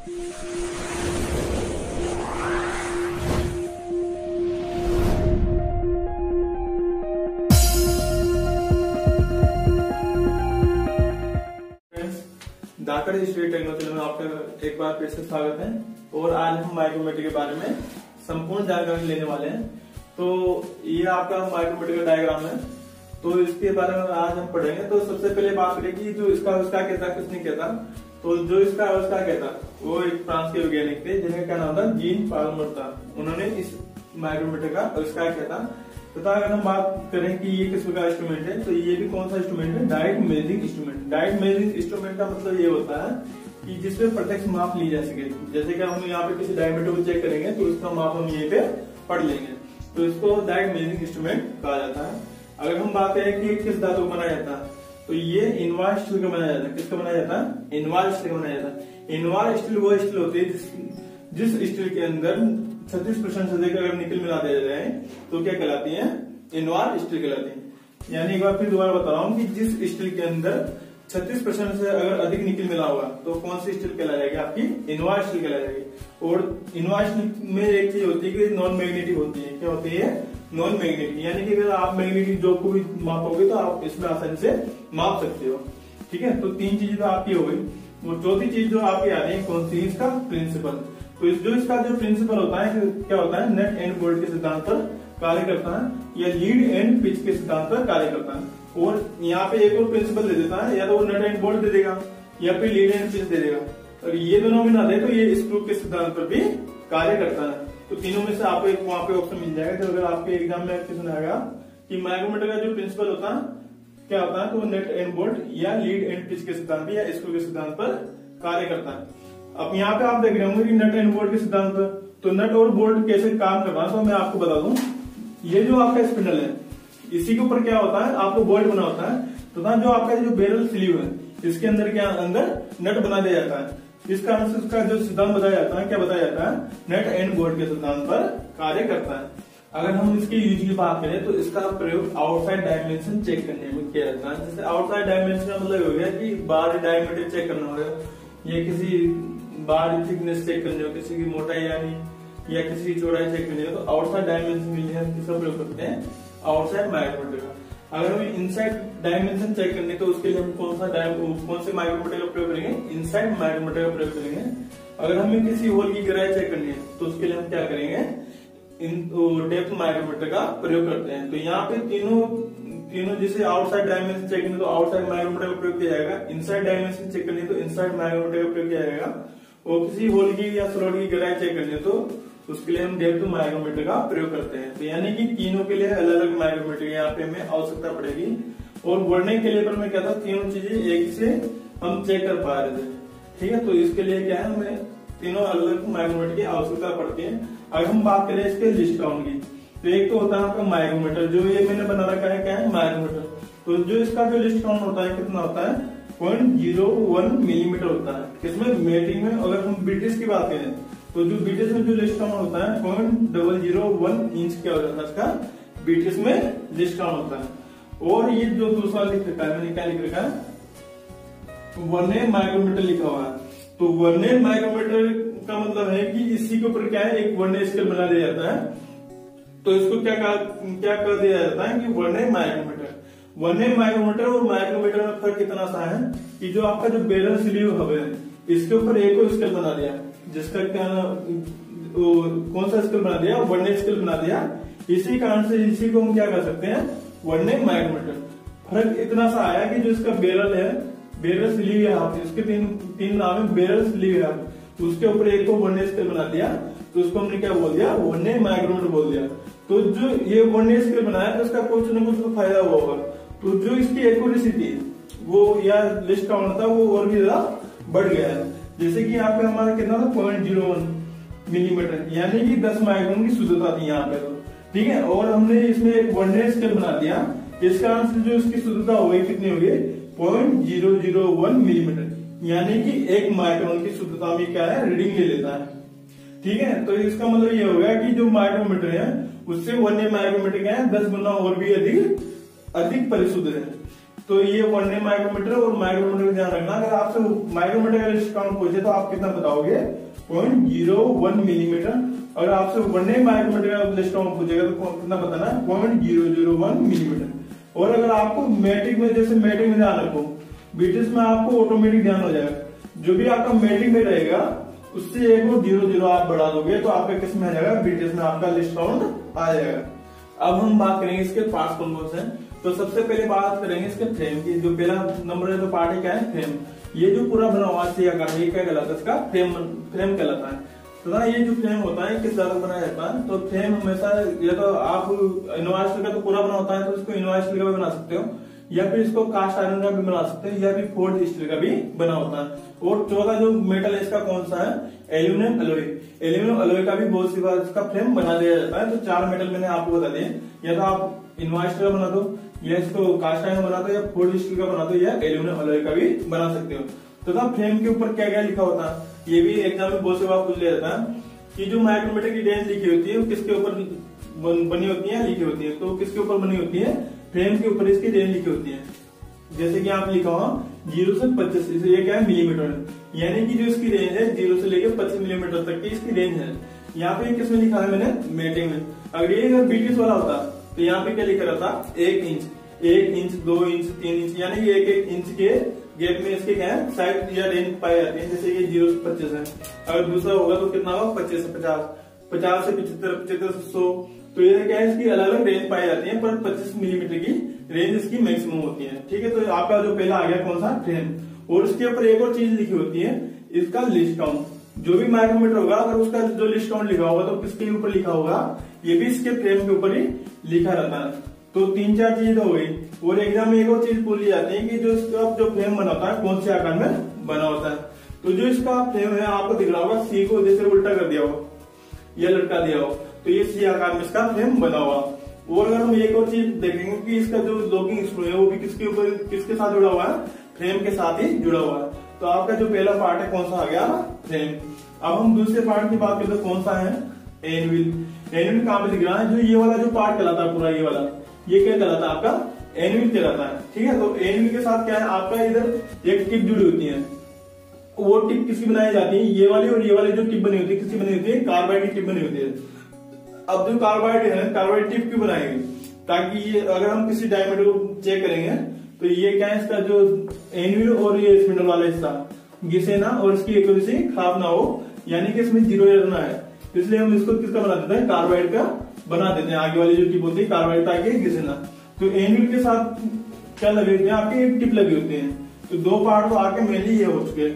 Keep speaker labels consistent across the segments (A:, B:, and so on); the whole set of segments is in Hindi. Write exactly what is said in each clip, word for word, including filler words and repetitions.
A: धाकड़ स्ट्रीट टेक्नोलॉजी में आपका एक बार फिर से स्वागत है। और आज हम माइक्रोमीटर के बारे में संपूर्ण जानकारी लेने वाले हैं। तो ये आपका माइक्रोमीटर का डायग्राम है, तो इसके बारे में आज हम पढ़ेंगे। तो सबसे पहले बात करें कि जो इसका उसका कहता किसने कहता, तो जो इसका उसका कहता वो एक फ्रांस के वैज्ञानिक थे जिनका क्या नाम था, जीन पाल्मर था। उन्होंने इस माइक्रोमीटर का उसका कहता। तथा अगर हम बात करें कि ये किस प्रकार इंस्ट्रूमेंट है, तो ये भी कौन सा इंस्ट्रूमेंट है, direct measuring instrument. Direct measuring instrument का मतलब ये होता है कि जिसमें प्रत्यक्ष माप ली जा सके। जैसे कि हम यहाँ पे किसी डायमीटर को चेक करेंगे तो उसका माप हम ये पे पढ़ लेंगे, तो इसको डायरेक्ट मेजरिंग इंस्ट्रूमेंट कहा जाता है। अगर हम बात करें कि किस धातु को बनाया जाता है, तो ये इनवार स्टील का बनाया जाता है। किसका बनाया जाता है, इनवार स्टील का बनाया जाता है। इनवार स्टील वो स्टील होती है जिस जिस स्टील के अंदर छत्तीस परसेंट से अधिक अगर निकल मिला दिया जाए तो क्या कहलाती है, इनवार स्टील कहलाती है। यानी एक बार फिर दोबारा बता रहा हूँ कि जिस स्टील के अंदर छत्तीस परसेंट से अगर अधिक निकल मिला होगा तो कौन सी स्टील कहला जाएगी, आपकी इनवार स्टील कहला जाएगी। और इनवार स्टील में एक चीज होती है कि नॉन मैग्नेटिक होती है। क्या होती है, नॉन मैग्नेटिक। यानी कि अगर आप मैग्नेटिक जॉब को भी मापोगे तो आप इसमें आसानी से माप सकते हो। ठीक है, तो तीन चीजें तो आपकी हो गई। वो चौथी चीज जो आपकी आ रही है कौन सी, इसका प्रिंसिपल। तो इस जो इसका जो प्रिंसिपल होता है क्या होता है, नेट एंड बोल्ट के सिद्धांत पर कार्य करता है या लीड एंड पिच के सिद्धांत पर कार्य करता है। और यहाँ पे एक और प्रिंसिपल दे देता है, या तो वो नेट एंड बोल्ट दे देगा या फिर लीड एंड पिच दे देगा। और ये दोनों भी ना दे तो ये स्क्रू के सिद्धांत पर भी कार्य करता है। तो तीनों में से आपको एक वहां पे ऑप्शन मिल जाएगा। तो अगर आपके एग्जाम में क्वेश्चन आएगा कि माइक्रोमीटर का जो प्रिंसिपल होता है क्या होता है, तो नेट एंड बोल्ट या लीड एंड पिच के सिद्धांत या स्क्रू के सिद्धांत पर कार्य करता है। अब यहाँ पे आप देख रहे होंगे कि नट एंड बोल्ट के सिद्धांत पर, तो नट और बोल्ट कैसे काम कर रहा है, तो मैं आपको बता दूं। ये जो आपका स्पिंडल है इसी के ऊपर क्या होता है, आपको बोल्ट बना होता है। तथा तो जो आपका जो बैरल स्लीव है इसके अंदर क्या अंदर नट बना दिया जाता है। इस कारण से उसका जो सिद्धांत बताया जाता है, क्या बताया जाता है, नट एंड बोल्ट के सिद्धांत पर कार्य करता है। अगर हम इसके यूज की बात करें तो इसका प्रयोग आउटसाइड डायमेंशन चेक करने में किया जाता है। जैसे आउटसाइड डायमेंशन का मतलब हो गया कि बाहरी डायमीटर चेक करना होगा, या किसी बाहरी थिकनेस चेक करनी हो, किसी की मोटाई यानी या किसी की चौड़ाई चेक करनी हो, तो आउटसाइड डायमेंशन के लिए हम किसका प्रयोग करते हैं, आउटसाइड माइक्रोमीटर का। अगर हमें इनसाइड डायमेंशन चेक करनी तो उसके लिए हम कौन सा कौन से माइक्रोमीटर का प्रयोग करेंगे, इनसाइड माइक्रोमीटर का प्रयोग करेंगे। अगर हमें किसी होल की गहराई चेक करनी है तो उसके लिए हम क्या करेंगे, इन डेप्थ माइक्रोमीटर का प्रयोग करते हैं। तो यहाँ पे तीनों तीनों जैसे आउटसाइड डायमेंशन चेक करनी तो आउटसाइड माइक्रोमीटर का प्रयोग किया जाएगा, इनसाइड डायमेंशन चेक करनी तो इनसाइड माइक्रोमीटर का प्रयोग किया जाएगा, और किसी होल की या स्लॉट की गहराई चेक करनी है तो उसके लिए हम डेप्थ माइक्रोमीटर का प्रयोग करते हैं। तो यानी कि तीनों के लिए अलग अलग माइक्रोमीटर यहाँ पे हमें आवश्यकता पड़ेगी। और बढ़ने के लिए पर मैं कहता हूँ तीनों चीजें एक से हम चेक कर पा रहे थे। ठीक है, तो इसके लिए क्या है, हमें तीनों अलग अलग माइक्रोमीटर की आवश्यकता पड़ती है। अगर हम बात करें इसके लिस्ट काउंट की, तो एक तो होता है आपका माइक्रोमीटर, जो ये मैंने बना रखा है क्या है, माइक्रोमीटर। तो जो इसका जो लिस्ट काउंट होता है कितना होता है, पॉइंट जीरो वन मिलीमीटर होता है। किसमें, मेटिंग में। अगर हम ब्रिटिश की बात करें तो जो ब्रिटिश में जो लिस्ट काउंट होता है point double zero one inch क्या हो जाता है, इसका ब्रिटिश में लिस्ट काउंट होता है। और ये जो दूसरा लिख रखा है, मैंने क्या लिख रखा है, वर्नियर माइक्रोमीटर लिखा हुआ है। तो वर्नियर माइक्रोमीटर का मतलब है कि इसी के ऊपर क्या है, एक वर्नियर स्केल बना दिया जाता है। तो इसको क्या क्या कर दिया जाता है कि वर्नियर माइक्रोमीटर। वर्नियर माइक्रोमीटर और माइक्रोमीटर में फर्क कितना सा है कि जो आपका जो बैरल स्लीव है इसके ऊपर एक और स्केल बना दिया, जिसका क्या कौन सा स्केल बना दिया, वर्नियर स्केल बना दिया। इसी कारण से इसी को हम क्या कर सकते हैं, वर्नियर माइक्रोमीटर। फर्क इतना सा आया कि जो इसका बैरल है, बैरल स्लीव है, इसके तीन तीन नाम है, बैरल स्लीव है, उसके ऊपर एक को वर्नियर स्केल बना दिया, तो उसको हमने क्या बोल दिया, वर्नियर माइक्रोमीटर बोल दिया। तो जो ये वर्नियर स्केल बनाया तो उसका कुछ न कुछ तो फायदा हुआ होगा। तो जो इसकी एक्यूरेसी थी वो या लिस्ट काउंट था वो और भी ज्यादा बढ़ गया है। जैसे कि यहाँ पे हमारा कितना था, पॉइंट जीरो वन मिलीमीटर, यानी कि दस माइक्रोन की शुद्धता थी यहाँ पे। तो ठीक है, और हमने इसमें एक वर्नियर स्केल बना दिया, इस कारण से जो इसकी शुद्धता हो गई कितनी हो गई, point zero zero one millimetre, यानी कि एक माइक्रोन की शुद्धता में क्या है, रीडिंग ले लेता है। ठीक है, तो इसका मतलब ये हो गया कि जो माइक्रोमीटर है उससे वर्नियर माइक्रोमीटर क्या है, दस गुना और भी अधिक अधिक परिशुद्ध है। तो ये वन डे माइक्रोमीटर और माइक्रोमीटर का ध्यान रखना। अगर आपसे माइक्रोमीटर का लिस्ट काउंट पूछे तो आप कितना बताओगे, पॉइंट जीरो वन मिलीमीटर। अगर आपसे वन डे माइक्रोमीटर का लिस्ट काउंट पूछेगा तो कितना बताना है, point zero zero one millimetre. और अगर आपको मैट्रिक में, जैसे मैट्रिक में ध्यान रखो, बीटीएस में आपको ऑटोमेटिक ध्यान हो जाएगा, जो भी आपका मैट्रिक में रहेगा उससे एक और जीरो जीरो आप बढ़ा दोगे तो आपका किस में आ जाएगा, बीटीएस में आपका लिस्ट काउंट आ जाएगा। अब हम बात करेंगे इसके पार्ट्स कौन कौन से हैं। तो सबसे पहले बात करेंगे इसके फ्रेम की। जो पहला नंबर है तो पार्ट है क्या है, फ्रेम। ये जो पूरा बना हुआ सी आकार में, ये क्या कहलाता है, इसका फ्रेम फ्रेम कहलाता है। तो ना ये जो फ्रेम होता है किस तरह बनाया जाता है, तो फ्रेम हमेशा या तो आप इनवॉइस स्टील का तो पूरा बना होता है तो इसको इनवॉइस स्टील का भी बना सकते हो, या फिर इसको कास्ट आयरन का भी बना सकते हैं, या फिर फोर्ड स्टील का भी बना होता है। और चौथा जो मेटल है इसका कौन सा है, एल्यूमिनियम अलॉय। एल्यूमिनियम अलॉय का भी बहुत सी बार इसका फ्रेम बना दिया जाता है। तो चार मेटल मैंने आपको बता दिए, या तो आप इनवॉइस स्टील का बना दो, या इसको कास्ट आयरन बना दो, या फोर्ड स्टील का बना दो, या एल्यूमिनियम अलॉय का भी बना सकते हो। तथा तो फ्रेम के ऊपर क्या क्या लिखा होता है, ये भी एग्जाम में बहुत सी बार पूछ लिया जाता है कि जो माइक्रोमीटर की रेंज लिखी होती है वो किसके ऊपर बनी होती है, लिखी होती है। तो किसके ऊपर बनी होती है, फ्रेम के ऊपर इसकी रेंज लिखी होती है। जैसे कि आप लिखा हुआ जीरो से पच्चीस, ये क्या है, मिलीमीटर, यानी कि जो इसकी रेंज है जीरो से लेकर पच्चीस मिलीमीटर तक की इसकी रेंज है। यहाँ पे किसमें लिखा है मैंने, मैट्रिक में। अगर ये अगर बीटीएस वाला होता तो यहाँ पे क्या लिखा रहता, एक इंच, एक इंच, दो इंच, तीन इंच, यानी कि एक एक इंच के गैप में इसके क्या है, साइड या रेंज पाई जाती है। जैसे ये जीरो से पच्चीस है, अगर दूसरा होगा तो कितना होगा, पच्चीस से पचास, पचास से पिछहत्तर, पचहत्तर से सौ। तो ये क्या है, इसकी अलग अलग रेंज पाई जाती है, पर पच्चीस मिलीमीटर की रेंज इसकी मैक्सिमम होती है। ठीक है, तो आपका जो पहला आ गया कौन सा, फ्रेम। और उसके ऊपर एक और चीज लिखी होती है, इसका लिस्ट काउंट। जो भी माइक्रोमीटर होगा अगर उसका जो लिस्ट काउंट लिखा होगा तो किसके ऊपर लिखा होगा, ये भी इसके फ्रेम के ऊपर ही लिखा रहता है। तो तीन चार चीज हो गई। और एग्जाम में एक और चीज पूछ ली जाती है कि जो इसका जो फ्रेम बना होता है कौन से आकार में बना होता है। तो जो इसका फ्रेम है आपको दिख रहा होगा, सी को जैसे उल्टा कर दिया हो या लटका दिया हो, तो ये सी आकार में इसका फ्रेम बना हुआ। और अगर हम एक और चीज देखेंगे कि इसका जो लॉकिंग स्क्रू है वो भी किसके ऊपर, किसके साथ जुड़ा हुआ है, फ्रेम के साथ ही जुड़ा हुआ है। तो आपका जो पहला पार्ट है कौन सा आ गया, फ्रेम। अब हम दूसरे पार्ट की बात करते हैं, कौन सा है, एनविल। एनविल कहाँ पे दिख रहा है, जो ये वाला जो पार्ट कहलाता है पूरा, ये वाला ये क्या कहलाता है, आपका एनविल कहलाता है। ठीक है, तो एनविल के साथ क्या है, आपका इधर एक टिप जुड़ी होती है। वो टिप किसकी बनाई जाती है, ये वाली और ये वाली जो टिप बनी होती है किसकी बनी होती है, कार्बाइड की टिप बनी होती है। अब जो कार्बाइड है, कार्बाइड टिप क्यों बनाएंगे, ताकि ये अगर हम किसी डायमीटर को चेक करेंगे तो ये क्या है, इसका जो एनविल और ये स्पिंडल वाला हिस्सा घिसे ना और इसकी एक्यूरेसी खराब ना हो, यानी कि इसमें जीरो एरर ना है, इसलिए हम इसको किसका बना देते हैं, कार्बाइड का बना देते हैं। आगे वाली जो टिप होती है कार्बाइड, ताकि घिसे ना। तो एनविल के साथ क्या लगे होते हैं, आपके एक टिप लगी होती है। तो दो पार्ट तो आके मेनली ये हो चुके।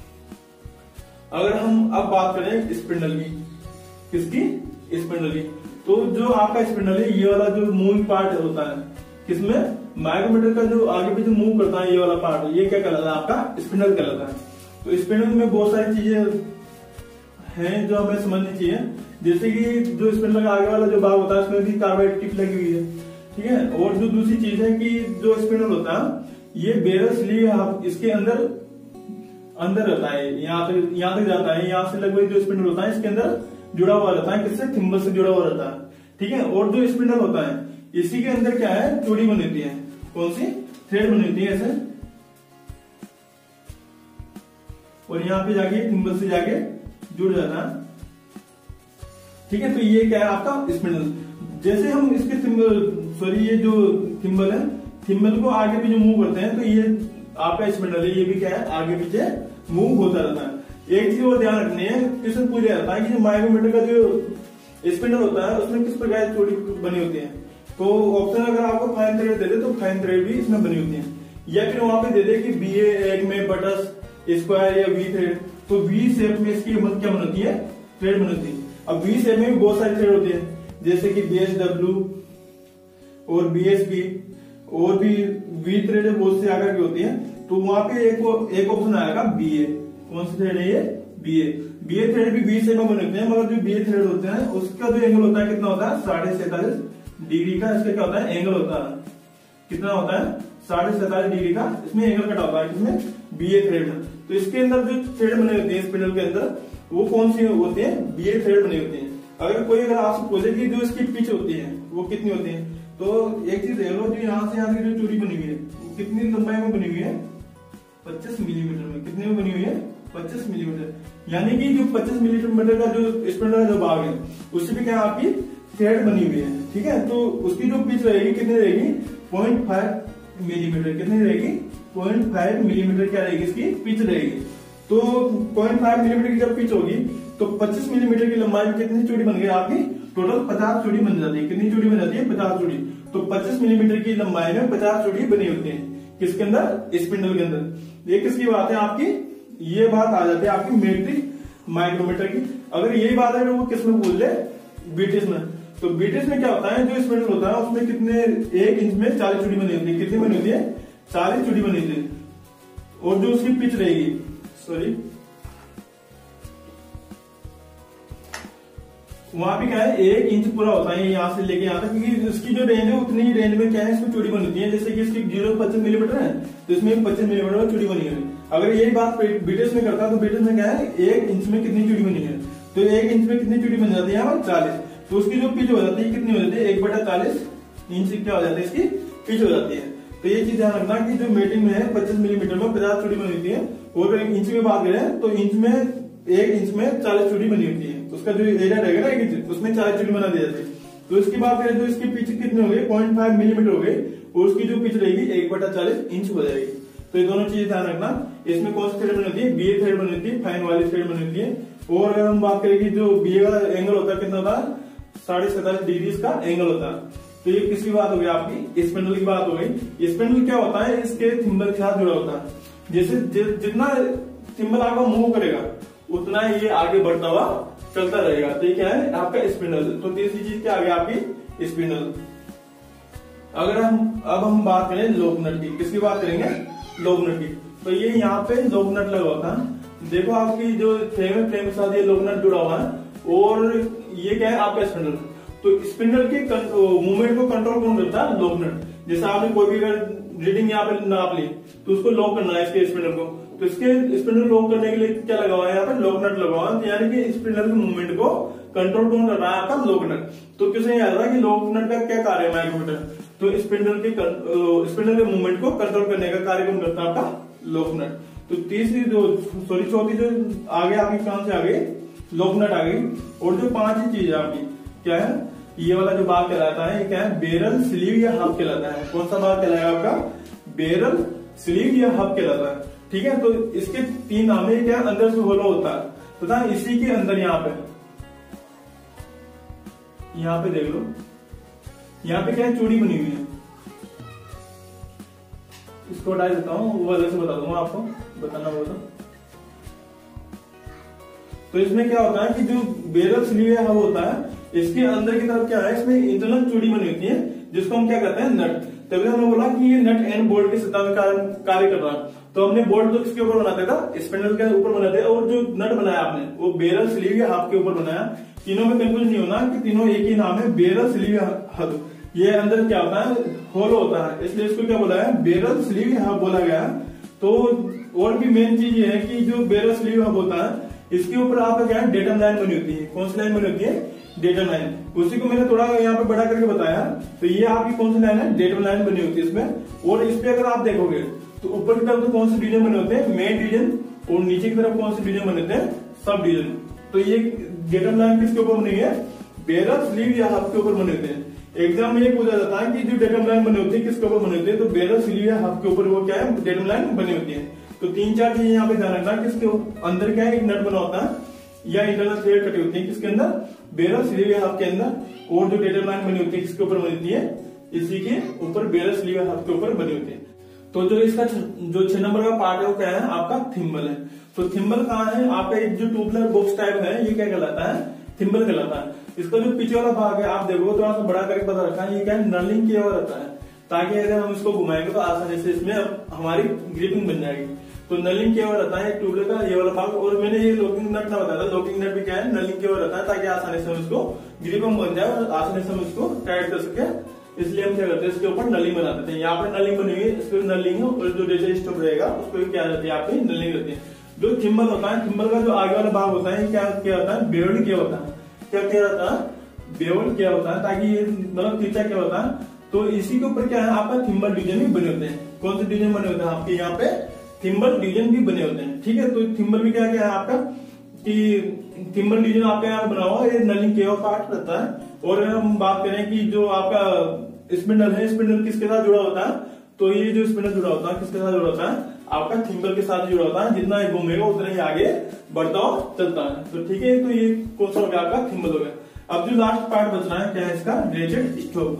A: अगर हम अब बात करें स्पिंडल की, किसकी, स्पिंडल की। तो जो आपका स्पिंडल है, ये वाला जो मूविंग पार्ट होता है किसमें, माइक्रोमीटर का जो आगे पीछे मूव करता है ये वाला पार्ट, ये क्या कहलाता है, आपका स्पिंडल कहलाता है। तो स्पिंडल में बहुत सारी चीजें हैं जो हमें समझनी चाहिए। जैसे कि जो स्पिंडल का आगे वाला जो भाग होता है उसमें भी कार्बाइड टिप लगी हुई है। ठीक है, और जो दूसरी चीज है कि जो स्पिंडल होता है ये बेरस लिए इसके अंदर अंदर रहता है, यहाँ तक यहाँ तक जाता है, यहाँ से लगभग जो स्पिंडल होता है इसके अंदर जुड़ा हुआ रहता है, किससे, थिम्बल से जुड़ा हुआ रहता है। ठीक है, और जो स्पिंडल होता है इसी के अंदर क्या है, चूड़ी बनी होती है, कौन सी, थ्रेड बनी होती है ऐसे, और यहाँ पे जाके थिम्बल से जाके जुड़ जाता है। ठीक है, तो ये क्या है आपका स्पिंडल। जैसे हम इसके सॉरी ये जो थिम्बल है, थिम्बल को आगे पीछे मूव करते हैं तो ये आपका स्पिंडल है, ये भी क्या है, आगे पीछे मूव होता रहता है। एक चीज और ध्यान रखनी है, क्वेश्चन पूछ जाता है कि जो माइक्रोमीटर का जो स्पिंडल होता है उसमें किस प्रकार की चूड़ी बनी होती है। तो ऑप्शन अगर आपको फाइन थ्रेड दे दे तो फाइन थ्रेड भी इसमें बनी होती है, या फिर वहां पे दे दे कि बी एक में बटस स्क्वायर या वी थ्रेड, तो वी शेप में इसकी क्या बनती है, थ्रेड बनती है। अब वी शेप में भी बहुत सारी थ्रेड होती है, जैसे कि बी एस डब्ल्यू और बी एस पी और भी वी थ्रेड बहुत से आकर की होती है। तो वहां पे एक एक ऑप्शन आएगा बी ए। कौन सी थ्रेड है ये, B A. B A thread भी बी शेप में बने होते हैं, मगर जो बी ए थ्रेड होते हैं उसका जो एंगल होता है कितना होता है, साढ़े सैतालीस डिग्री का इसका क्या होता है, एंगल होता है। कितना होता है, साढ़े सैतालीस डिग्री का इसमें एंगल कटा होता है, इसमें बी ए थ्रेड में। तो इसके अंदर जो थ्रेड बने होते हैं स्पिंडल के अंदर वो कौन सी होती है, बी ए थ्रेड बने होती है। अगर कोई अगर आपसे पूछे कि जो इसकी पिच होती है वो कितनी होती है, तो एक चीज देख लो, जो यहाँ से यहाँ की जो चूड़ी बनी हुई है कितनी लंबाई में बनी हुई है, पच्चीस मिलीमीटर में। कितने में बनी हुई है, पच्चीस मिलीमीटर। यानी कि जो पच्चीस मिलीमीटर का जो स्पिंडल का जो भाग है उससे भी क्या आपकी थ्रेड बनी हुई है, ठीक है। तो उसकी जो पिच रहेगी कितनी रहेगी, पॉइंट फाइव मिलीमीटर। कितनी रहेगी, पॉइंट फाइव मिलीमीटर क्या रहेगी इसकी पिच रहेगी। तो पॉइंट फाइव मिलीमीटर की जब पिच होगी तो पच्चीस मिलीमीटर की लंबाई में कितनी चूड़ी बन गई आपकी, टोटल पचास चूड़ी बन जाती है। कितनी चूड़ी बन जाती है, पचास चूड़ी। तो पच्चीस मिलीमीटर की लंबाई में पचास चूड़ी बनी होती है किसके अंदर, स्पिंडल के अंदर। ये किसकी बात है आपकी, ये बात आ जाती है आपकी मीट्रिक माइक्रोमीटर की। अगर यही बात है तो वो किस में बोल ले, बीटिस में। तो बीटिस में क्या होता है, जो स्पिंडल होता है उसमें कितने, एक इंच में चालीस चूड़ी बनी होती है। कितनी बनी होती है, चालीस चूड़ी बनी होती है। और जो उसकी पिच रहेगी, सॉरी वहां पे क्या है, एक इंच पूरा होता है यहाँ से लेके यहाँ तक, क्योंकि इसकी जो रेंज है उतनी ही रेंज में क्या है इसमें चूड़ी बनी होती है। जैसे कि इसकी जीरो पच्चीस मिलीमीटर है तो इसमें पच्चीस मिलीमीटर में चूड़ी बनी है। अगर यही बात बीटिस में करता है तो बीटिस में क्या है, एक इंच में कितनी चूड़ी बनी है, तो एक इंच में कितनी चूड़ी बन जाती है यहाँ चालीस। तो उसकी जो पिच हो जाती है कितनी हो जाती है, एक बटा चालीस इंच क्या हो जाती है इसकी पिच हो जाती है। तो ये चीज ध्यान रखना कि जो मेटिंग में है पच्चीस मिलीमीटर में पचास चूड़ी बनी होती है। और इंच में बात करें तो इंच में एक इंच में चालीस चूड़ी बनी होती है। उसका जो एरिया रहेगा ना एक इंच, उसमें चालीस चूड़ी बना दी जाती है। तो इसकी बात करें तो इसकी पिच कितनी हो गई, पॉइंट फाइव मिलीमीटर हो गई। और उसकी जो पिच रहेगी एक बटा चालीस इंच हो जाएगी। तो ये दोनों चीजें ध्यान रखना। इसमें कौन सी थ्रेड बनी होती है, बी ए थ्रेड बनी होती है, फाइन वाली थ्रेड बनी होती है। और अगर हम बात करें कि जो बी ए का एंगल होता है कितना होता है, साढ़े सैतालीस डिग्री इसका एंगल होता है। तो ये किसकी बात हो गई आपकी, स्पिंडल की बात हो गई। स्पिंडल क्या होता है, इसके थिम्बल के साथ जुड़ा होता है। जैसे जितना थिम्बल आपका मूव करेगा उतना ये आगे बढ़ता हुआ चलता रहेगा। तो ये क्या है आपका स्पिंडल। तो तीसरी चीज क्या आ गया आपकी, स्पिंडल। अगर हम अब हम बात करें लोक नट की, किसकी बात करेंगे, लोक नट की। तो ये यहाँ पे लोक नट लगा होता है। देखो आपकी जो फ्रेम है, फ्रेम के साथ ये लोक नट जुड़ा हुआ है। और ये क्या है आपका स्पिंडल। तो स्पिंडल के मूवमेंट को कंट्रोल कौन करता है, लोक नट। जैसे आपने कोई भी अगर रीडिंग यहाँ पे नाप ली तो उसको लॉक करना है इसके स्पिंडल को। तो इसके स्पिंडल लॉक करने के लिए क्या लगा हुआ है यहाँ पे, लॉक नट लगा हुआ है। यानी कि स्पिंडल के मूवमेंट को कंट्रोल कौन कर रहा है आपका, लॉक नट। तो किसे याद रहा है कि लॉक नट का क्या कार्य है माइक्रोमीटर, तो स्पिंडल के स्पिंडल के मूवमेंट को कंट्रोल करने का कार्य कौन करता है आपका, लॉक नट। तो तीसरी जो सॉरी चौथी जो आगे आपकी कहां से आ गई, लॉक नट आ गई। और जो पांचवी चीज है आपकी क्या है, ये वाला जो भाग कहलाता है, ये क्या है, बेरल, स्लीव या हब कहलाता है। कौन सा भाग कहलाएगा आपका, बेरल, स्लीव या हब कहलाता है। ठीक है। तो इसके तीन नाम है, क्या अंदर से होलो होता है तथा इसी के अंदर यहाँ पे यहाँ पे देख लो, यहाँ पे क्या है, चूड़ी बनी हुई है। इसको हटा देता हूँ, वो अलग से बता दूंगा आपको, बताना होगा। तो इसमें क्या होता है कि जो बेरल, स्लीव या हब होता है, इसके अंदर की तरफ क्या है, इसमें इंटरनल चूड़ी बनी होती है जिसको हम क्या कहते हैं, नट। तभी हमने बोला कि ये नट एंड बोल्ट के सिद्धांत में कार्य कर रहा है। तो हमने बोल्ट तो किसके ऊपर बनाते था, स्पिंडल के ऊपर बनाते हैं। और जो नट बनाया आपने वो बेरल, स्लीव या हब के ऊपर बनाया। तीनों में कंफ्यूज नहीं होना कि तीनों एक ही नाम है, बेरल, स्लीव या हब। ये अंदर क्या होता है, होलो होता है, इसलिए इसको क्या बोला है, बेरल, स्लीव या हब बोला गया। तो और भी मेन चीज ये है कि जो बेरल, स्लीव, हब होता है, इसके ऊपर आपका क्या है, डेटम लाइन बनी होती है। कौन सी लाइन बनी होती है, डेटम लाइन। उसी को मैंने थोड़ा यहाँ पे बड़ा करके बताया। तो ये आपकी कौन सी लाइन है, डेटम लाइन बनी होती है इसमें। और इस पे अगर आप देखोगे तो ऊपर की तरफ तो कौन से डिवीजन बने होते हैं, मेन डिवीजन। और नीचे की तरफ कौन से डिवीजन बने होते हैं, सब डिवीजन। तो ये डेटम लाइन किसके ऊपर बनी है, बेरल, स्लीव या हब के ऊपर बने होते हैं। एग्जाम में ये पूछा जाता है कि जो डेटम लाइन बनी होती है किसके ऊपर बनी होती है, तो बेरल, स्लीव या हब के ऊपर वो क्या है, डेटम लाइन बनी होती है। तो तीन चार चीजें यहाँ पे ध्यान रखना, किसके अंदर क्या है, एक नट बना होता है या इंटरनल थ्रेड कटी होती है किसके अंदर, बेरल, स्लीव या हब के अंदर। और जो डेटम लाइन बनी होती है किसके ऊपर बनी होती है, इसी के ऊपर बेरल, स्लीव या हब के ऊपर बनी होती है। तो जो इसका जो छह नंबर का पार्ट है वो क्या है, आपका थिम्बल है। तो थिम्बल कहाँ है, आपका एक जो ट्यूबलर बॉक्स टाइप है, ये क्या कहलाता है, थिम्बल कहलाता है। इसका जो पीछे वाला भाग है आप देखो थोड़ा सा बड़ा करके पता रखा है, ये क्या है, नर्लिंग किया हुआ रहता है, ताकि अगर हम इसको घुमाएंगे तो आसानी से इसमें हमारी ग्रिपिंग बन जाएगी। तो नलिंग किया हुआ रहता है एक ट्यूबलर का ये वाला भाग। और मैंने ये लॉकिंग नट ना बताया था, लॉकिंग नट भी क्या है, नलिंग किया हुआ रहता है, ताकि आसानी से हम इसको ग्रिपिंग बन जाए और आसानी से हम इसको टाइट कर सके। इसलिए हम क्या करते हैं, इसके ऊपर नलिंग बना देते हैं। यहाँ पर नलिंग बनी हुई है, इस पर नलिंग है। और जो जैसे स्टोव रहेगा उस पर क्या रहती है, आपकी नलिंग रहती है। जो थिम्बल होता है, थिम्बल का जो आगे वाला भाग होता है क्या क्या होता है, बेवल्ड किया होता है। क्या क्या रहता है, बेवल्ड किया होता है, ताकि ये मतलब तीर्चा क्या होता है, तो इसी के ऊपर क्या है आपका थिम्बल डिवीजन भी बने होते हैं। कौन से डिवीजन बने होते हैं आपके यहाँ पे थिम्बल डिवीजन भी बने होते हैं। ठीक है, तो थिम्बल भी क्या क्या है आपका कि थिम्बल डिवीजन आपके यहाँ बना हुआ ये नलिंग के पार्ट रहता है। और अगर हम बात करें कि जो आपका स्पिंडल है, स्पिंडल किसके साथ जुड़ा होता है, तो ये जो स्पिंडल जुड़ा होता है किसके साथ जुड़ा होता है आपका थिम्बल के साथ जुड़ा होता है। जितना ये घूमेगा उतना ही आगे बढ़ता हुआ चलता है। तो ठीक है, तो ये कौन सा हो गया आपका थिम्बल हो गया। अब जो लास्ट पार्ट बच रहा है क्या है इसका रेचेट स्टॉक।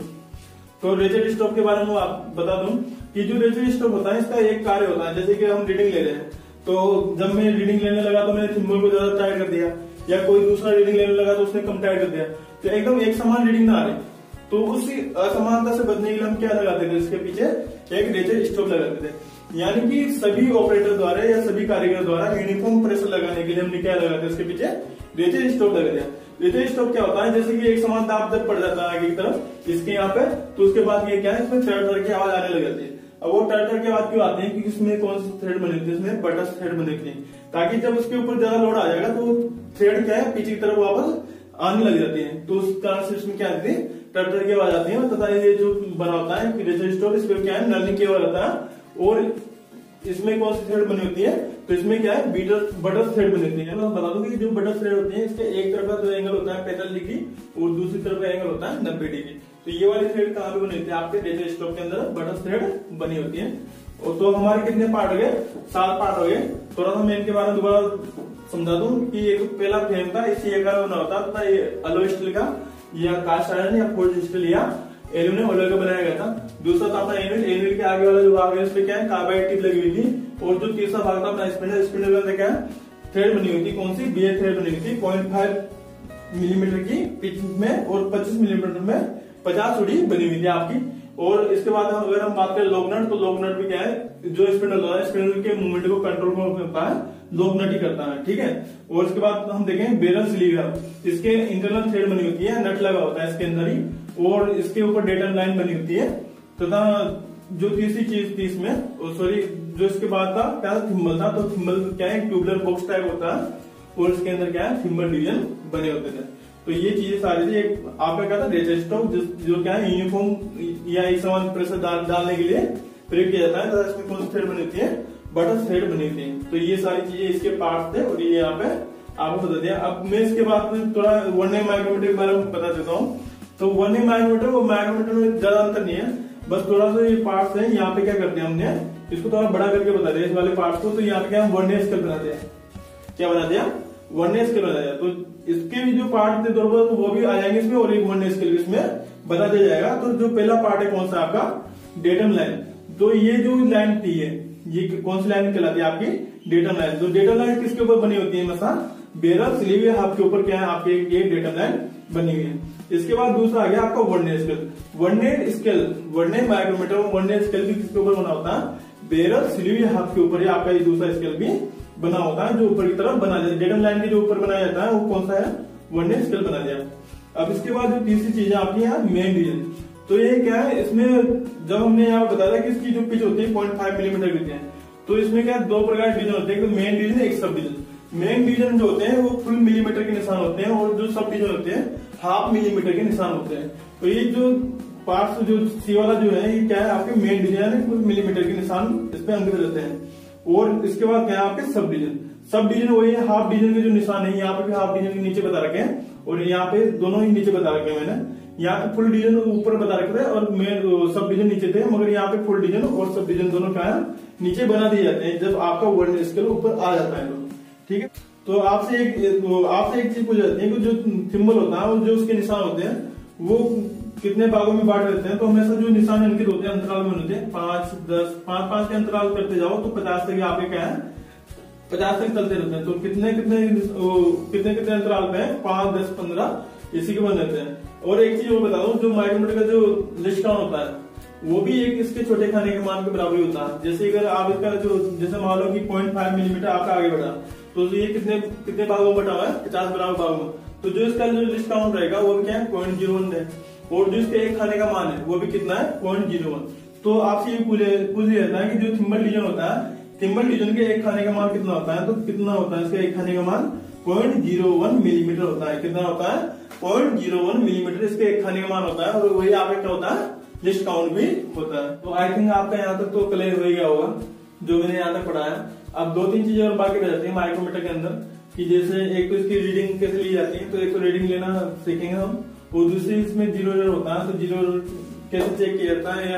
A: तो रेचेट स्टॉक के बारे में आप बता दूं कि जो रेचेट स्टॉक होता है इसका एक कार्य होता है, जैसे कि हम रीडिंग ले रहे हैं तो जब मैं रीडिंग लेने लगा तो मैंने थिम्बल को ज्यादा टाइट कर दिया, या कोई दूसरा रीडिंग लेने लगा तो उसने कम टाइट कर दिया, तो एकदम एक समान रीडिंग ना आ रही। तो उसी असमानता से बचने के लिए हम क्या लगाते थे, इसके पीछे एक रेचेट स्टॉक लगाते थे। यानी कि सभी ऑपरेटर द्वारा या सभी कारीगर द्वारा यूनिफॉर्म प्रेशर लगाने के लिए हमने क्या लगाते हैं, इसके पीछे रेचेट स्टॉक लगा दिया। रेचेट स्टॉक क्या होता है, जैसे कि एक समान दाब जब पड़ जाता है आगे की तरफ इसके यहाँ पे, तो उसके बाद ये क्या है इसमें थ्रेड थ्रेड की आवाज आने लग जाती है। अब वो टर टर की आवाज क्यों आती है, क्योंकि इसमें कौन सी थ्रेड बनी होती है, इसमें बटस थ्रेड बनी होती है, ताकि जब उसके ऊपर ज्यादा लोड आ जाएगा तो थ्रेड क्या है पीछे की तरफ वापस आने लग जाती है। तो उस कारण से इसमें क्या आती है टर टर की आवाज आती है। तथा ये जो बना होता है रेचेट स्टॉक इसमें क्या है नर्लिंग की आवाज आता है। और इसमें कौन सी थ्रेड बनी होती है, तो इसमें क्या है बीटर बटर थ्रेड बनी होती है। मैं बता दूं कि जो बटर थ्रेड होती है इसके एक तरफ का जो एंगल होता है पैंतालीस डिग्री और दूसरी तरफ का एंगल होता है नब्बे डिग्री। तो ये वाली थ्रेड कहाँ पे बनी होती है आपके रेचेट स्टॉक के अंदर बटर थ्रेड बनी होती है। और तो हमारे कितने पार्ट हो गए, सात पार्ट हो गए। थोड़ा सा मैं इनके बारे में दोबारा समझा दूं कि एक पहला फ्रेम था इसी का बना होता था, ये अलो स्टील का या कास्ट आयरन या फोर्ज स्टील या एल्यूमिनियम अलॉय का बनाया गया था। दूसरा था अपना एनिल, एनिल के आगे वाला जो भाग है उसमें क्या है कार्बाइड टिप लगी हुई थी। और जो तीसरा भाग था अपना स्पिंडल, स्पिंडल के अंदर क्या है थ्रेड बनी हुई थी, कौन सी बी थ्रेड बनी हुई थी पॉइंट फाइव मिलीमीटर की पिच में और पच्चीस मिलीमीटर में पचास उड़ी बनी हुई थी आपकी। और इसके बाद अगर हम बात करें लॉक नट, तो लॉक नट भी क्या है जो स्पिंडल होता है स्पिंडल के मूवमेंट को कंट्रोल करता है लॉक नट ही करता है। ठीक है, और इसके बाद हम देखें बेरल स्लीव है, इसके इंटरनल थ्रेड बनी होती है, नट लगा होता है इसके अंदर ही, और इसके ऊपर डेटम लाइन बनी होती है। तथा जो तीसरी चीज थी इसमें सॉरी जो इसके बाद था क्या थिम्बल था, तो थिम्बल क्या है ट्यूबुलर बॉक्स टाइप होता है और इसके अंदर क्या है थिम्बल डिवीजन बने होते थे। तो ये चीजें सारी थी। एक आपका क्या था रेचेट स्टॉक जो क्या है यूनिफॉर्म या एक समान प्रेशर डाल, डालने के लिए प्रयोग किया जाता है। तो इसमें कौन सी थ्रेड बनी होती है बटर थ्रेड बनी होती है। तो ये सारी चीजें इसके पार्ट थे और ये यहाँ पे आपको बता दिया। अब मैं इसके बाद में थोड़ा वन ए माइक्रोमीटर के बारे में बता देता हूँ। तो वन ए माइक्रोमीटर वो माइक्रोमीटर में ज्यादा अंतर नहीं है, बस थोड़ा सा ये पार्ट्स है यहाँ पे क्या करते हैं हमने इसको थोड़ा बड़ा करके बता दिया इस वाले पार्ट्स को। तो यहाँ पे क्या वन ए स्केल बना दिया, क्या बना दिया वन ए स्केल बना दिया। तो इसके भी जो पार्ट थे दोनों वो भी आ जाएंगे इसमें और एक वन ए स्केल इसमें बता दिया जाएगा। तो जो पहला पार्ट है कौन सा आपका डेटम लाइन। तो ये जो लाइन थी है ये कौन सी लाइन कहलाती है आपकी डेटम लाइन। तो डेटम लाइन किसके ऊपर बनी होती है मसा बेरल स्लीव हाफ के ऊपर क्या है आपके ये डेटम लाइन बनी हुई है। इसके बाद दूसरा आ गया आपका one day scale. One day scale one day micrometer one day scale भी किसके ऊपर बना होता है बेरल स्लीव हाफ के ऊपर आपका ये दूसरा स्केल भी बना होता है जो ऊपर की तरफ बना जाता है। डेटम लाइन के जो ऊपर बनाया जाता है वो कौन सा है वन डे स्केल बना दिया। अब इसके बाद जो तीसरी चीज आपकी है मेन डिवीजन। तो ये क्या है इसमें जब हमने यहाँ बताया कि इसकी जो पिच होती है पॉइंट फाइव मिलीमीटर की है। तो इसमें क्या दो प्रकार के डिवीजन होते हैं, एक मेन डिवीजन एक सब डिवीजन। मेन डिवीजन जो होते हैं वो फुल मिलीमीटर के निशान होते हैं और जो सब डिवीजन होते हैं हाफ मिलीमीटर के निशान होते हैं। तो ये जो पार्ट्स जो सी वाला जो है ये क्या है आपके मेन डिवीजन है, फुल मिलीमीटर के निशान इस पे अंकित रहते हैं। और इसके बाद क्या है आपके सब डिवीजन। सब डिवीजन वही है हाफ डिवीजन के जो निशान है यहाँ पे भी हाफ डिवीजन के नीचे बता रखे हैं और यहाँ पे दोनों ही नीचे बता रखे हैं मैंने। यहाँ पे फुल डिवीजन ऊपर बता रखे थे और सब डिवीजन नीचे थे, मगर यहाँ पे फुल डिवीजन और सब डिवीजन दोनों क्या है नीचे बना दिए जाते हैं जब आपका वर्ड स्केल ऊपर आ जाता है। ठीक है, तो आपसे एक आपसे एक चीज पूछ जाती है कि जो सिंबल होता है और जो उसके निशान होते हैं वो कितने भागों में बांट देते हैं। तो हमेशा जो निशान अंकित होते हैं अंतराल में होते हैं पांच दस पांच पांच के अंतराल करते जाओ तो पचास तक आपके क्या है पचास तक चलते रहते हैं। तो कितने कितने कितने कितने अंतराल पे है पांच दस पंद्रह इसी के बन रहते हैं। और एक चीज और बता दूं जो माइक्रोमीटर का जो लिस्ट काउंट होता है वो भी एक इसके छोटे खाने के मान के बराबर होता है। जैसे अगर आप इसका जो जैसे मान लो कि पॉइंट फाइव मिलीमीटर आपका आगे बढ़ा तो ये कितने कितने भागों में बटा हुआ है पचास बराबर भागों में। तो जो इसका जो लिस्ट काउंट रहेगा वो भी क्या है पॉइंट जीरो वन है और जो इसके एक खाने का मान है वो भी कितना है पॉइंट जीरो वन। तो आपसे ये पूछ लिया जाता है कि जो थिम्बल डिवीजन होता है थिम्बल डिवीजन के एक खाने का मान कितना होता है। तो कितना होता है इसका एक खाने का मान पॉइंट जीरो वन मिलीमीटर होता है। कितना होता है पॉइंट जीरो वन मिलीमीटर इसके एक खाने का मान होता है और वही आपका क्या होता है लिस्ट काउंट भी होता है। तो आई थिंक आपका यहाँ तक तो क्लियर हो गया होगा जो मैंने यहाँ तक पढ़ाया। अब दो तीन चीजें और बाकी रह जाती है माइक्रोमीटर के अंदर, कि जैसे एक तो इसकी रीडिंग कैसे ली जाती है, तो एक तो रीडिंग लेना सीखेंगे हम, और दूसरी इसमें जीरो एरर होता है, तो जीरो कैसे चेक किया जाता है, या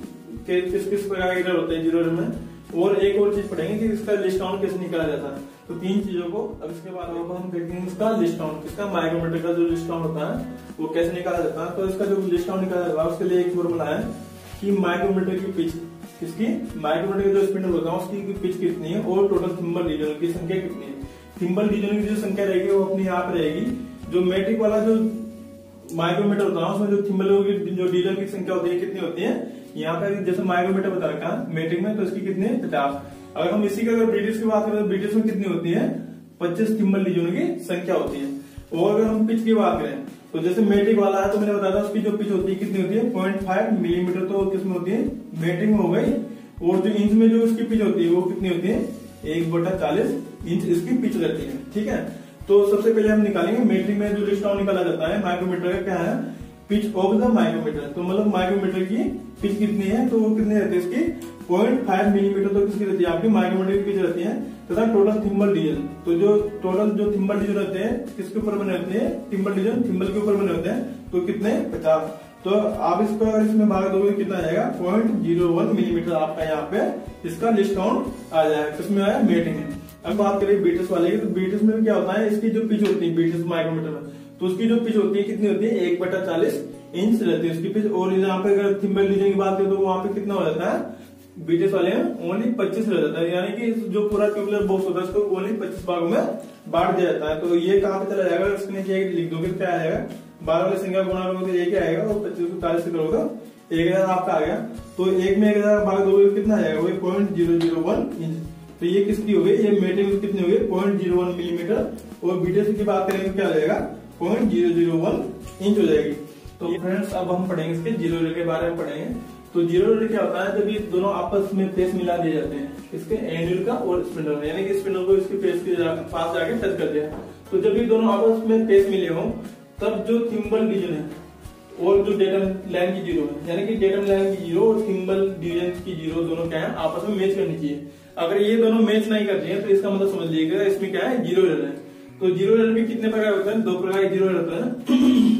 A: किस किस प्रकार के एरर होते हैं जीरो एरर में, और एक और चीज पढ़ेंगे कि इसका लिस्ट काउंट कैसे निकाला जाता है। तो तीन चीजों को अब इसके बाद अब हम देखेंगे इसका लिस्ट काउंट, इसका माइक्रोमीटर का जो लिस्ट काउंट होता है वो कैसे निकाला जाता है। तो इसका जो लिस्ट काउंट निकाला जाता है उसके लिए एक फॉर्मूला है कि माइक्रोमीटर की पिच, इसकी माइक्रोमीटर का जो स्पिंडल होता है उसकी पिच कितनी है और टोटल थिम्बल डिवीजन की संख्या कितनी है। थिम्बल डिवीजन की जो संख्या रहेगी वो अपनी यहाँ पे रहेगी। जो मैट्रिक वाला जो माइक्रोमीटर होता है उसमें जो थिम्बल की जो डिवीजन की संख्या होती है कितनी होती है, यहाँ पे जैसे माइक्रोमीटर बता रखा है मैट्रिक में, तो इसकी कितनी है पचास। अगर हम इसी का अगर ब्रिटिश की बात करें तो ब्रिटिश में कितनी होती है पच्चीस थिम्बल डिवीजन की संख्या होती है। और अगर हम पिच की बात करें तो जैसे मैट्रिक वाला है तो मैंने बताया था उसकी जो पिच होती है कितनी होती है पॉइंट फाइव मिलीमीटर, तो किसमें होती है मैट्रिक में हो गई। और जो इंच में जो उसकी पिच होती है वो कितनी होती है एक बटा चालीस इंच इसकी पिच रहती है। ठीक है, तो सबसे पहले हम निकालेंगे मैट्रिक में जो लिस्ट काउंट निकाला जाता है माइक्रोमीटर का क्या है, पिच ऑफ द माइक्रोमीटर। तो मतलब माइक्रोमीटर की पिच कितनी है, तो वो कितनी रहती है इसकी पॉइंट फाइव मिलीमीटर, तो किसकी रहती है आपकी माइक्रोमीटर की पिच रहती है। तथा टोटल थिम्बल डिवीजन, तो जो टोटल जो थिम्बल डिवीजन रहते हैं किसके ऊपर बने होते हैं, थिम्बल डिवीजन थिम्बल के ऊपर बने होते हैं, तो कितने पचास। तो आप इसको अगर इसमें भाग दोगे कितना आएगा पॉइंट जीरो वन मिलीमीटर आपका यहाँ पे इसका लिस्ट काउंट आ जाएगा। किसमें आया मैट्रिक में। अब बात करें बीटिस वाले की, तो बीटिस में क्या होता है इसकी जो पिच होती है बीटिस माइक्रोमीटर में, तो उसकी जो पिच होती है कितनी होती है एक बटा चालीस इंच रहती है उसकी पिच। और यहाँ पे अगर थिम्बल डिवीजन की बात करें तो वहां पे कितना हो जाता है बीटिस वाले में ओनली पच्चीस रह जाता है, यानी कि जो पूरा ट्यूबुलर बॉक्स होता है उसको ओनली पच्चीस भागों में बांट दिया जाता है। तो ये कहाँ पे चला जाएगा, इसके नीचे लिख दोगे क्या आएगा, बारह वाले संख्या गुणा करोगे तो ये क्या आएगा, और पच्चीस को चालीस से करोगे एक हजार आपका आ गया। तो एक में एक हजार भाग दोगे कितना आएगा वही point zero zero one inch. तो ये किसकी हो गई, ये मैट्रिक कितनी हो गई पॉइंट जीरो वन मिलीमीटर, और बीटिस की बात करेंगे क्या आ जाएगा point zero zero one inch हो जाएगी। तो फ्रेंड्स अब हम पढ़ेंगे इसके जीरो एरर के बारे में पढ़ेंगे। तो जीरो एरर क्या होता है, जब ये दोनों आपस में फेस मिला दिए जाते हैं इसके एंड का और स्पिंडल में, यानी कि स्पिंडल को इसके फेस के पास जाके टच कर दिया। तो जब ये दोनों आपस में फेस मिले हों तब जो थिम्बल डिवीजन है और जो डेटम लाइन की जीरो है, यानी कि डेटम लाइन की जीरो और थिम्बल डिवीजन की जीरो दोनों क्या है आपस में मैच करनी चाहिए। अगर ये दोनों मैच नहीं करते हैं तो इसका मतलब समझ लीजिएगा इसमें क्या है जीरो एरर है। तो जीरो एरर भी कितने प्रकार होते हैं, दो प्रकार के जीरो एरर होते हैं।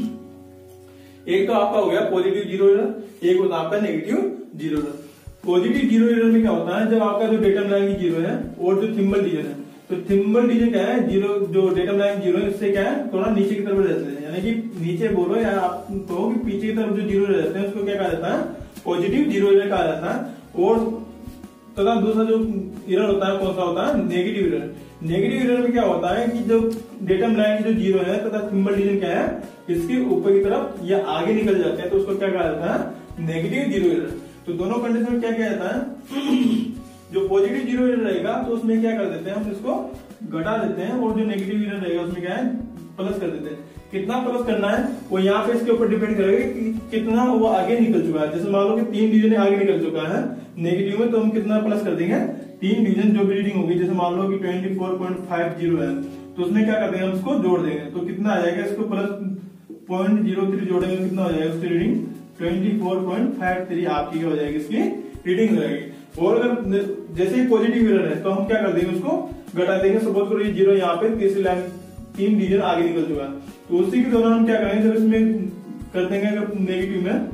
A: एक तो आपका हो गया पॉजिटिव जीरो एरर, एक होता है आपका negative zero error. Positive zero error में क्या होता है, जब आपका जो डेटम लाइन की जीरो है और जो थिम्बल डिवीजन है, तो थिम्बल डिवीजन क्या है जीरो, जो डेटम लाइन जीरो है इससे क्या है थोड़ा नीचे की तरफ रहते हैं, यानी कि नीचे बोलो या आप कहो कि पीछे की तरफ जो जीरो रहते हैं उसको क्या कहा जाता है पॉजिटिव जीरो एरर कहा जाता है। और तथा दूसरा जो एरर होता है कौन सा होता है नेगेटिव एरर। नेगेटिव एरर में क्या होता है कि जो डेटम लाइन जो जीरो है तथा थिम्बल डिवीजन क्या है इसके ऊपर की तरफ या आगे निकल जाते हैं, तो उसको क्या कहा जाता है नेगेटिव जीरो एरर। तो दोनों कंडीशन में क्या किया जाता है, जो पॉजिटिव जीरो एरर रहेगा तो उसमें क्या कर देते हैं हम इसको घटा देते हैं, और जो नेगेटिव एरर रहेगा उसमें क्या है प्लस कर देते हैं। कितना प्लस करना है वो यहाँ पे इसके ऊपर डिपेंड करेगा कि कितना वो आगे निकल चुका है। जैसे मान लो कि तीन डिवीजन आगे निकल चुका है नेगेटिव में, तो हम कितना प्लस कर देंगे तीन डिवीजन जो भी रीडिंग होगी, जैसे मान लो कि twenty four point five zero है तो उसमें क्या कर देंगे हम उसको जोड़ देंगे, तो कितना आ जाएगा इसको प्लस पॉइंट जीरो थ्री जोड़ेंगे कितना हो जाएगा उसकी reading twenty four point five three आपकी क्या हो जाएगी इसकी रीडिंग हो जाएगी। और अगर जैसे ही पॉजिटिव एरर है तो हम क्या कर देंगे उसको घटा देंगे। सपोज करो ये जीरो यहाँ पे तीसरी लाइन तीन डिवीजन आगे निकल चुका है, तो उसी के दौरान हम क्या करेंगे जब इसमें कर देंगे अगर नेगेटिव में,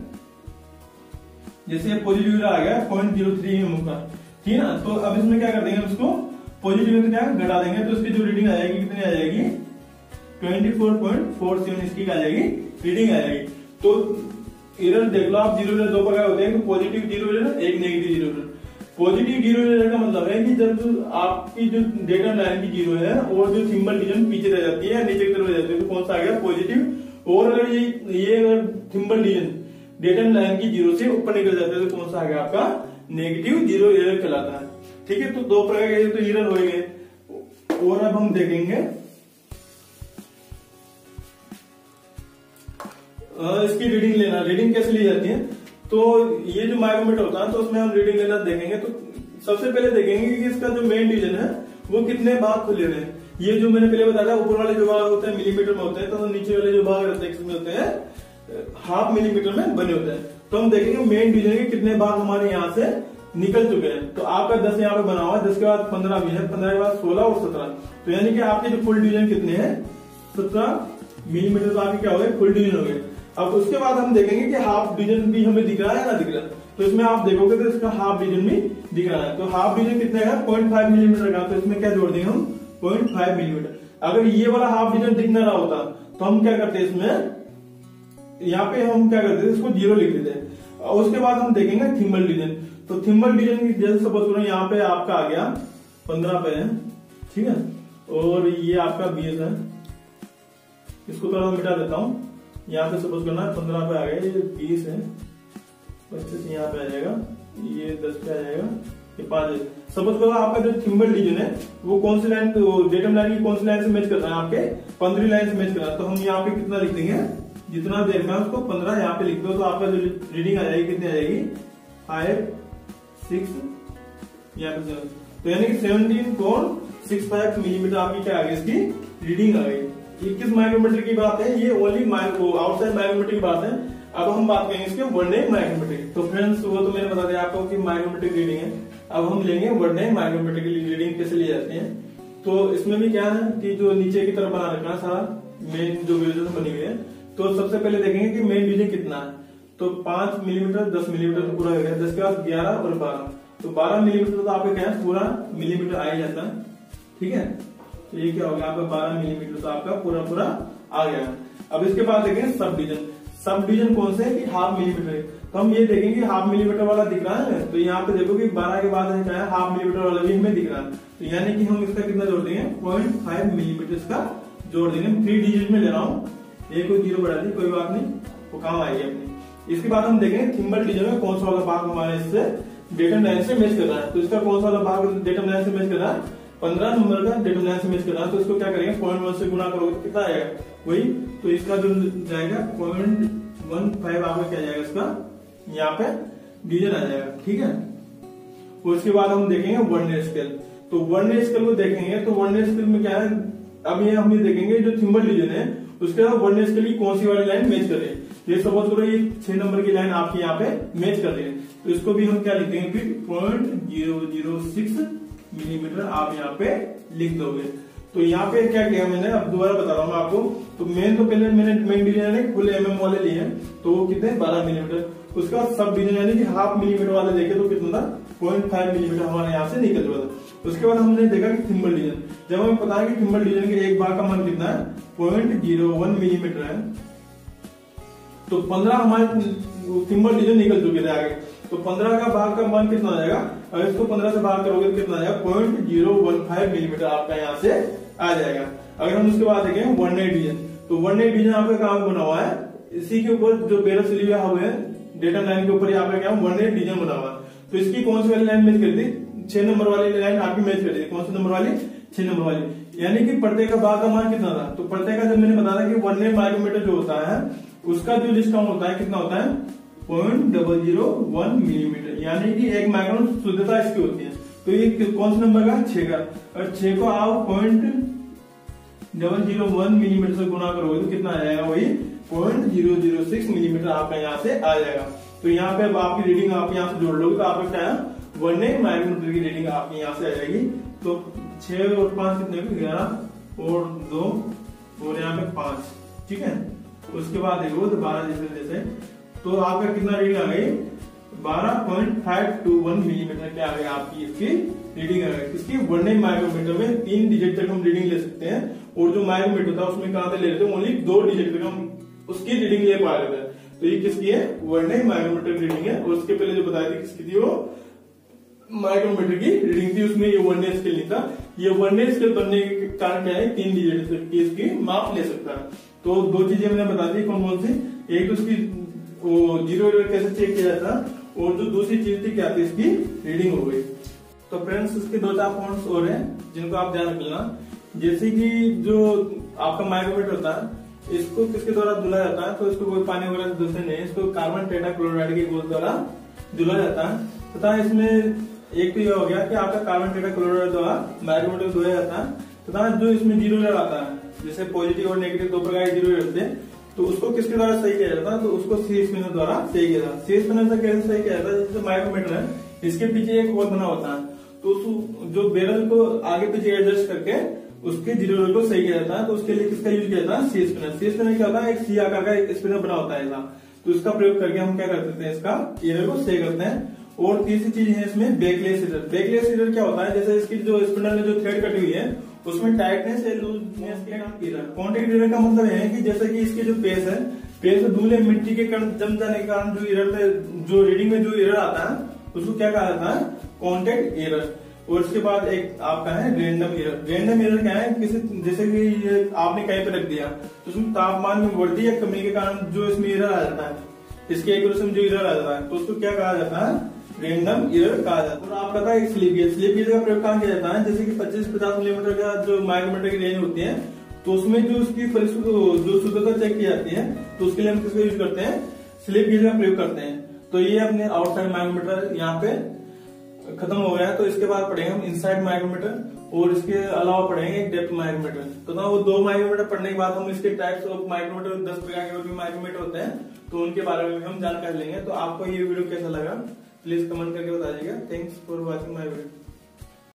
A: जैसे पॉजिटिव एरर आ गया पॉइंट जीरो थ्री एम का, ठीक है ना, तो अब इसमें क्या कर देंगे उसको पॉजिटिव में क्या घटा देंगे, तो इसकी जो रीडिंग आ जाएगी कितनी आ जाएगी twenty four point four seven इसकी आ जाएगी रीडिंग आ जाएगी। तो एरर देख लो आप, जीरो एरर दो प्रकार होते हैं, पॉजिटिव जीरो एरर एक negative zero error. Positive zero error का मतलब है कि जब आपकी जो डेटा लाइन की जीरो है और जो थिम्बल डिवीजन पीछे रह जाती है नीचे की तरफ रह जाती है, तो कौन सा आ गया पॉजिटिव। और अगर ये ये अगर थिम्बल डिवीजन डेटा लाइन की जीरो से ऊपर निकल जाता है तो कौन सा आ गया आपका नेगेटिव जीरो एरर कहलाता है। ठीक है, तो दो प्रकार के तो एरर हो गए। और अब हम देखेंगे इसकी रीडिंग लेना, रीडिंग कैसे ली जाती है। तो ये जो माइक्रोमीटर होता है तो उसमें हम रीडिंग लेना देखेंगे। तो सबसे पहले देखेंगे कि इसका जो मेन डिवीजन है वो कितने भाग खुले हुए हैं। ये जो मैंने पहले बताया था ऊपर वाले जो भाग होते हैं मिलीमीटर में होते हैं, तो नीचे वाले जो भाग रहते हैं किसमें होते हैं हाफ मिलीमीटर में बने होते हैं। तो हम देखेंगे मेन डिवीजन के कितने भाग हमारे यहाँ से निकल चुके हैं। तो आपका दस यहाँ पे बना हुआ है, दस के बाद पंद्रह भी है, पंद्रह के बाद सोलह और सत्रह, तो यानी कि आपके जो फुल डिवीजन कितने हैं सत्रह मिलीमीटर, तो आपके क्या हो गए फुल डिवीजन हो गए। अब उसके बाद हम देखेंगे कि हाफ डिवीजन भी हमें दिख रहा है ना दिख रहा है, तो इसमें आप देखोगे तो इसका हाफ डिवीजन भी दिख रहा है। तो हाफ डिवीजन कितने का पॉइंट फाइव मिलीमीटर का, तो इसमें क्या जोड़ देंगे हम पॉइंट फाइव मिलीमीटर। अगर ये वाला हाफ डिवीजन दिख ना रहा होता तो हम क्या करते इसमें यहाँ पे हम क्या करते थे इसको जीरो लिख देते। और उसके बाद हम देखेंगे थिम्बल डिवीजन। तो थिम्बल डिवीजन की जैसे सपोज करो यहाँ पे आपका आ गया पंद्रह पे है, ठीक है, और ये आपका बीस है, इसको थोड़ा मिटा देता हूँ। यहाँ पे सपोज करना है पंद्रह पे आ गया, ये बीस है, पच्चीस यहाँ पे आ जाएगा, ये दस पे आ जाएगा, ये पांच है। सपोज करो आपका जो थिम्बल डिवीजन है वो कौन सी लाइन, डेटम लाइन की कौन सी लाइन से मैच कर रहा है, आपके पंद्रह लाइन से मैच कर रहा है। तो हम यहाँ पे कितना लिख देंगे, जितना देर में उसको पंद्रह यहाँ पे लिख दो, तो आपका जो रीडिंग आ जाएगी कितनी आ जाएगी फाइव सिक्स यहाँ पे, तो यानी कि seventeen point six five millimetre आपकी क्या आ गई इसकी रीडिंग आ गई। ये किस माइक्रोमीटर की बात है, ये ओनली आउटसाइड माइक्रोमीटर की बात है। अब हम बात करेंगे इसके वन डे माइक्रोमीटर। तो फ्रेंड्स वो तो मैंने बता दिया आपको कि माइक्रोमीटर की रीडिंग है। अब हम लेंगे वन डे माइक्रोमीटर की रीडिंग कैसे ली जाती है। तो इसमें भी क्या है कि जो नीचे की तरफ बना रखा है सारा मेन जो डिवीजन बनी हुई है, तो सबसे पहले देखेंगे कि मेन डिवीजन कितना है। तो पांच मिलीमीटर दस मिलीमीटर तो पूरा हो गया, दस के बाद ग्यारह और बारह, तो बारह मिलीमीटर तो आपका क्या है पूरा मिलीमीटर आ ही जाता है, ठीक है। तो ये क्या हो गया आपका बारह मिलीमीटर, तो आपका पूरा पूरा आ गया। अब इसके बाद देखेंगे सब डिवीजन। सब डिवीजन कौन से है कि हाफ मिलीमीटर, तो हम ये देखेंगे हाफ मिलीमीटर वाला दिख रहा है, तो यहाँ पे देखो कि बारह के बाद क्या है हाफ मिलीमीटर वाला भी हमें दिख रहा है। तो यानी कि हम इसका कितना जोड़ देंगे पॉइंट फाइव मिलीमीटर इसका जोड़ देंगे। थ्री डिजिट में ले रहा हूँ, एक को जीरो बढ़ा दी कोई बात नहीं, वो काम आएगी अपनी। इसके बाद हम देखेंगे थिम्बल डिवीजन में कौन सा वाला भाग हमारे इससे डेटम लाइन से मैच कर रहा है। तो इसका कौन सा वाला भाग डेटम लाइन से मैच कर रहा है, पंद्रह नंबर का डेटम लाइन से मैच कर रहा है। तो इसको क्या करेंगे पॉइंट वन से गुना करोगे कितना आएगा वही, तो इसका जो जाएगा पॉइंट वन फाइव आपका क्या जाएगा इसका यहाँ पे डिवीजन आ जाएगा, ठीक है। उसके बाद हम देखेंगे वन डे स्केल। तो वन डे स्केल को देखेंगे तो वन डे स्केल में क्या है, अब ये हम ये देखेंगे जो थिम्बल डिवीजन है उसके बाद वन डे स्केल की कौन सी वाली लाइन मैच कर रही है। ये सपोज करो ये छह नंबर की लाइन आपकी यहाँ पे मैच कर रही है, तो इसको भी हम क्या लिख देंगे फिर point zero zero six millimetre आप यहाँ पे लिख दोगे। तो यहाँ पे क्या किया मैंने, अब दोबारा बता रहा हूँ मैं आपको। तो मेन तो पहले मैंने मेन डिवीजन है फुल एम एम वाले लिए हैं, तो वो कितने बारह मिलीमीटर। उसके बाद सब डिवीजन यानी कि हाफ मिलीमीटर वाले देखे तो कितना था पॉइंट फाइव मिलीमीटर हमारे यहाँ से निकल रहा था। उसके बाद हमने देखा कि थिम्बल डिवीजन, जब हमें पता है कि थिम्बल डिवीजन के एक भाग का मान कितना है पॉइंट जीरो वन मिलीमीटर है, तो पंद्रह हमारे थिम्बल डिवीजन निकल चुके थे आगे। तो पंद्रह का भाग का मान कितना आ जाएगा, अगर इसको पंद्रह से भाग करोगे तो कितना आ जाएगा point zero one five millimetre आपका यहाँ से आ जाएगा। अगर हम उसके बाद देखें वन डे डिवीजन, तो वन डे डिवीजन आपका कहाँ बना हुआ है, इसी के ऊपर जो बेरस लिया हुआ है डेटम लाइन के ऊपर यहाँ पे क्या वन डे डिवीजन बना हुआ है। तो इसकी कौन सी वाली लाइन मैच कर दी, छह नंबर वाली लाइन आपकी मैच कर दी। कौन सी नंबर वाली, छह नंबर वाली। यानी कि प्रत्येक का भाग का मान कितना था, तो प्रत्येक का जब मैंने बताया कि वन डे माइक्रोमीटर जो होता है उसका जो लिस्ट काउंट होता है कितना होता है point double zero one millimetre, यानी कि एक माइक्रोन शुद्धता इसकी होती है। तो ये कौन सा नंबर का, छह का, और छह को आप point double zero one millimetre से गुना करोगे तो कितना आ जाएगा वही point zero zero six millimetre आपका यहाँ से आ जाएगा। तो यहाँ पे अब आपकी रीडिंग आप यहाँ से जोड़ लोगे तो आपका क्या है वन डे माइक्रोमीटर की रीडिंग आपकी यहाँ से आ जाएगी। तो छह और पांच कितने, ग्यारह और दो और यहाँ पे पांच, ठीक है। उसके बाद देखो तो बारह जैसे जैसे, तो आपका कितना रीडिंग आ गई बारह point five two one millimetre क्या आ गई आपकी इसकी रीडिंग आ गई। इसकी वन डे माइक्रोमीटर में तीन डिजिट तक हम रीडिंग ले सकते हैं, और जो माइक्रोमीटर था उसमें कहां से ले लेते हैं ओनली दो डिजिट तक हम उसकी रीडिंग ले पा रहे थे। तो ये किसकी है वन डे माइक्रोमीटर की रीडिंग है। और उसके पहले जो बताया थी किसकी थी वो माइक्रोमीटर की रीडिंग थी, उसमें ये वन डे स्केल नहीं था। ये वन डे स्केल बनने के कारण क्या है तीन डिजिट तक की इसकी माप ले सकता है। तो दो चीजें मैंने बता दी कौन कौन सी, एक तो उसकी वो जीरो कैसे चेक किया जाता, और जो दूसरी चीज थी क्या थी इसकी रीडिंग हो गई। तो फ्रेंड्स इसके दो चार पॉइंट्स और हैं जिनको आप ध्यान रखना, जैसे कि जो आपका माइक्रोमीटर होता है इसको किसके द्वारा धुला जाता है, तो इसको कोई पानी वगैरह से धुलते नहीं, इसको कार्बन टेट्राक्लोराइड के गोल द्वारा धुला जाता है। तथा इसमें एक तो यह हो गया कि आपका कार्बन टेट्राक्लोराइड द्वारा माइक्रोमीटर धुला जाता है। तथा जो इसमें जीरो रेड आता है, जैसे पॉजिटिव और नेगेटिव दो प्रकार के जीरो रहते हैं, तो उसको किसके द्वारा सही किया जाता है, तो उसको सी स्पिनर द्वारा सही किया जाता है। सी स्पिनर से कैसे सही किया जाता है, जैसे माइक्रोमीटर है, इसके पीछे एक होल बना होता है, तो उस जो बैरल को आगे पीछे एडजस्ट करके उसके जीरो को सही किया जाता है। तो उसके लिए किसका यूज किया जाता है, सी स्पिनर। सी स्पिनर क्या होता है, एक सी आकार का एक स्पिनर बना होता है ऐसा, तो इसका प्रयोग करके हम क्या कर सकते हैं, इसका एरर को सही करते हैं। और तीसरी चीज है इसमें बैकलेस एरर। बैकलेस एरर क्या होता है, जैसे इसकी जो स्पिनर में जो थ्रेड कटी हुई है उसमें टाइटनेस या लूजनेस के कारण कॉन्टेक्ट एरर का मतलब है कि जैसे कि इसके जो पेस है, पेस में धूल या मिट्टी के कारण जम जाने के कारण जो एरर जो रीडिंग में जो एरर आता है उसको क्या कहा जाता है, कॉन्टेक्ट एरर। और इसके बाद एक आपका है रेंडम एरर। रेंडम एरर क्या है, किसी जैसे कि ये आपने कहीं पे रख दिया तो उसमें तापमान में वृद्धि या कमी के कारण जो इसमें एरर आ जाता है, इसके एक्यूरेसी में जो एरर आ जाता है, तो उसको क्या कहा जाता है, रेंडम एरर कहा जाता है। और आपका था एक स्लिप गेज। स्लिप गेज का प्रयोग कहाँ किया जाता है, जैसे कि पच्चीस पचास मिलीमीटर का जो माइक्रोमीटर की रेंज होती है, तो उसमें जो उसकी जो शुद्धता चेक की जाती है, तो उसके लिए हम किसका यूज करते हैं, स्लिप गेज का प्रयोग करते हैं। तो ये अपने आउटसाइड माइक्रोमीटर यहाँ पे खत्म हो गया है। तो इसके बाद पढ़ेंगे हम इनसाइड माइक्रोमीटर और इसके अलावा पढ़ेंगे एक डेप्थ माइक्रोमीटर। तो ना वो दो माइक्रोमीटर पढ़ने के बाद हम इसके टाइप्स ऑफ माइक्रोमीटर, दस प्रकार के और भी माइक्रोमीटर होते हैं, तो उनके बारे में भी हम जानकारी लेंगे। तो आपको ये वीडियो कैसा लगा प्लीज कमेंट करके बताइएगा। Thanks for watching my video.